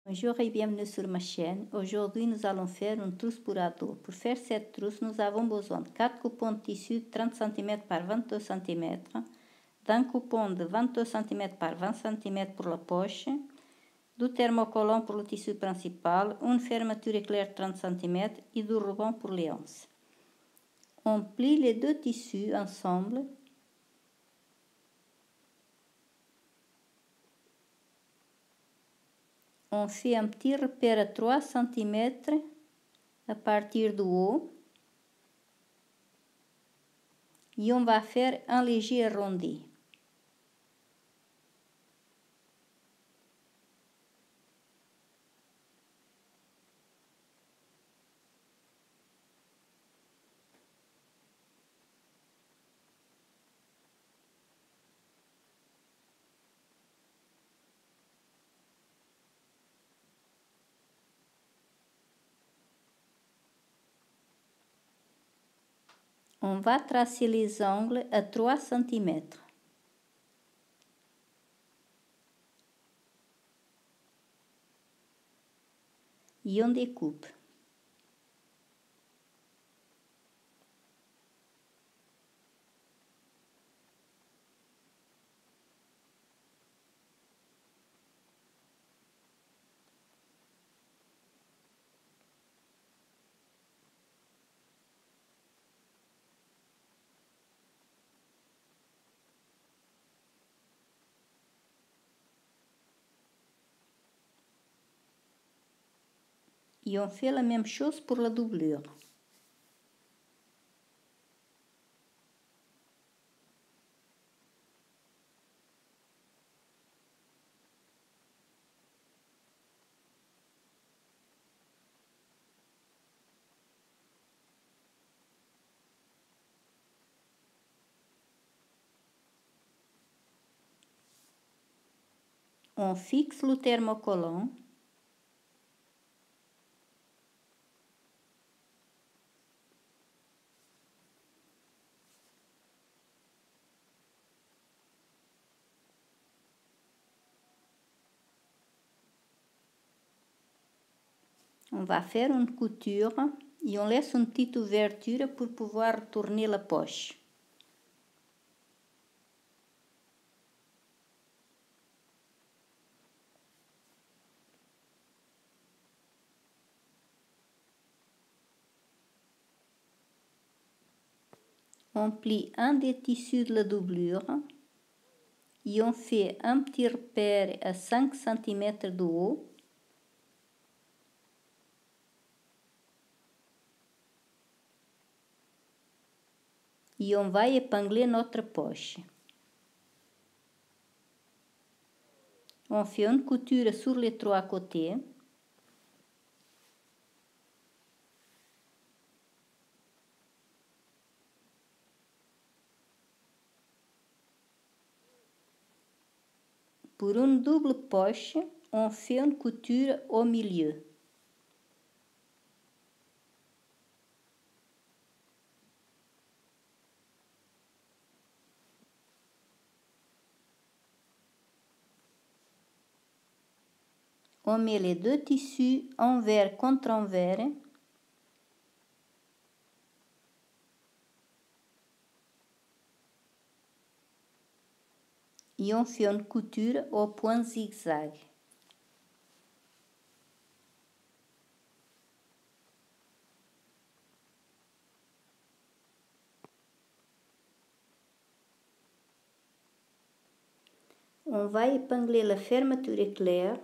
Bonjour et bienvenue sur ma chaîne. Aujourd'hui, nous allons faire une trousse pour ado. Pour faire cette trousse, nous avons besoin de 4 coupons de tissu de 30 cm par 22 cm, d'un coupon de 22 cm par 20 cm pour la poche, du thermocollant pour le tissu principal, une fermeture éclair 30 cm et du ruban pour les onces. On plie les deux tissus ensemble. On fait un petit repère à 3 cm à partir du haut et on va faire un léger arrondi. On va tracer les angles à 3 cm. Et on découpe. Et on fait la même chose pour la doublure. On fixe le thermocollant. On va faire une couture et on laisse une petite ouverture pour pouvoir tourner la poche. On plie un des tissus de la doublure et on fait un petit repère à 5 cm de haut. Et on va épingler notre poche. On fait une couture sur les 3 côtés. Pour une double poche, on fait une couture au milieu. On met les deux tissus envers contre envers. Et on fait une couture au point zigzag. On va épingler la fermeture éclair.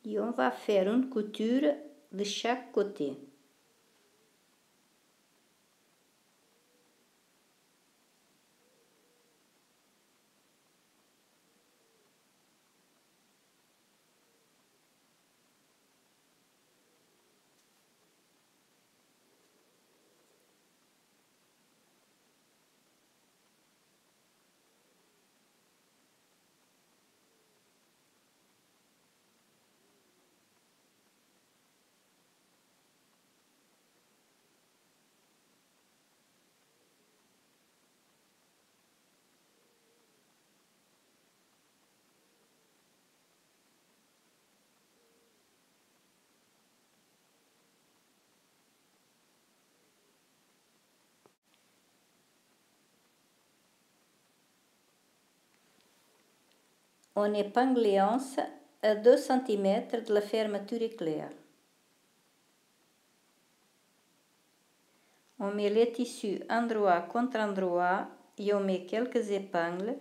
Et on va faire une couture de chaque côté. On épingle les anses à 2 cm de la fermeture éclair. On met les tissus endroit contre endroit et on met quelques épingles.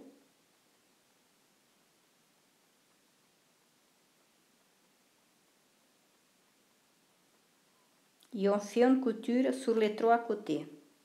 Et on fait une couture sur les 3 côtés.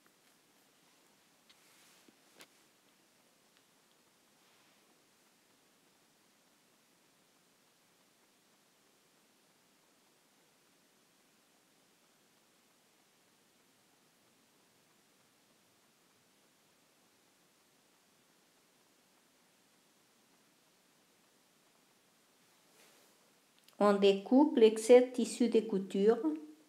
On découpe l'excès de tissu de couture.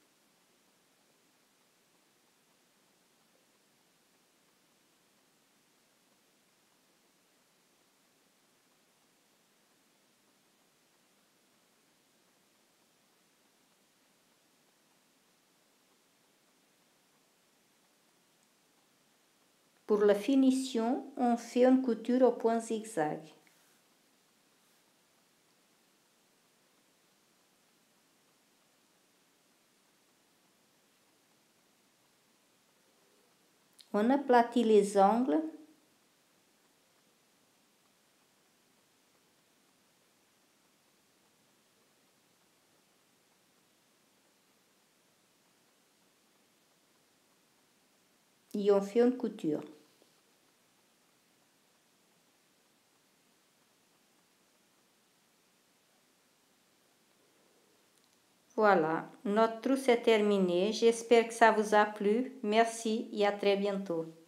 Pour la finition, on fait une couture au point zigzag. On aplatit les angles. Et on fait une couture. Voilà, notre trousse est terminée. J'espère que ça vous a plu. Merci et à très bientôt.